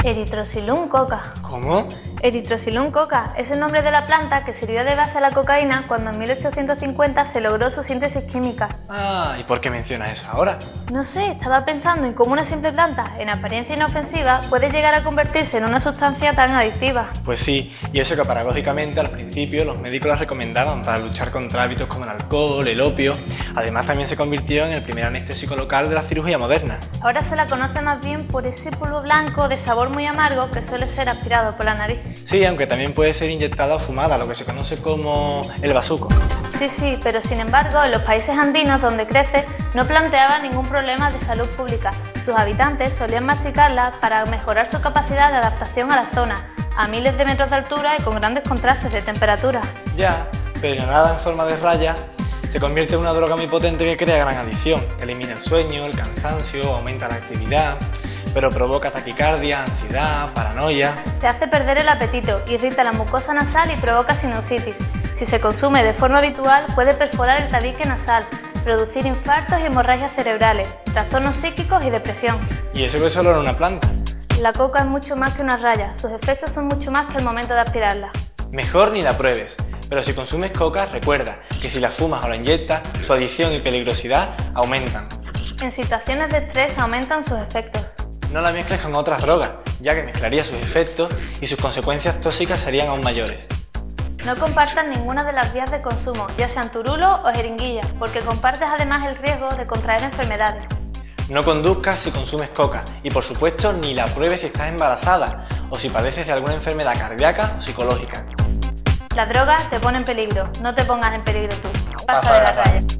Erythrocilum coca. ¿Cómo? Erythrocilum coca es el nombre de la planta que sirvió de base a la cocaína cuando en 1850 se logró su síntesis química. Ah, ¿y por qué mencionas eso ahora? No sé, estaba pensando en cómo una simple planta, en apariencia inofensiva, puede llegar a convertirse en una sustancia tan adictiva. Pues sí, y eso que paradójicamente al principio los médicos la recomendaban para luchar contra hábitos como el alcohol, el opio. Además también se convirtió en el primer anestésico local de la cirugía moderna. Ahora se la conoce más bien por ese polvo blanco de sabor muy amargo que suele ser aspirado por la nariz. Sí, aunque también puede ser inyectada o fumada, lo que se conoce como el bazuco. Sí, pero sin embargo en los países andinos donde crece no planteaba ningún problema de salud pública. Sus habitantes solían masticarla para mejorar su capacidad de adaptación a la zona, a miles de metros de altura y con grandes contrastes de temperatura. Ya, pero nada en forma de raya se convierte en una droga muy potente que crea gran adicción. Elimina el sueño, el cansancio, aumenta la actividad, pero provoca taquicardia, ansiedad, paranoia. Te hace perder el apetito, irrita la mucosa nasal y provoca sinusitis. Si se consume de forma habitual puede perforar el tabique nasal, producir infartos y hemorragias cerebrales, trastornos psíquicos y depresión. Y eso que solo era una planta. La coca es mucho más que una raya, sus efectos son mucho más que el momento de aspirarla. Mejor ni la pruebes, pero si consumes coca recuerda que si la fumas o la inyectas, su adicción y peligrosidad aumentan. En situaciones de estrés aumentan sus efectos. No la mezcles con otras drogas, ya que mezclaría sus efectos y sus consecuencias tóxicas serían aún mayores. No compartas ninguna de las vías de consumo, ya sean turulo o jeringuilla, porque compartes además el riesgo de contraer enfermedades. No conduzcas si consumes coca y por supuesto ni la pruebes si estás embarazada o si padeces de alguna enfermedad cardíaca o psicológica. La droga te pone en peligro, no te pongas en peligro tú. Pasa de la raya.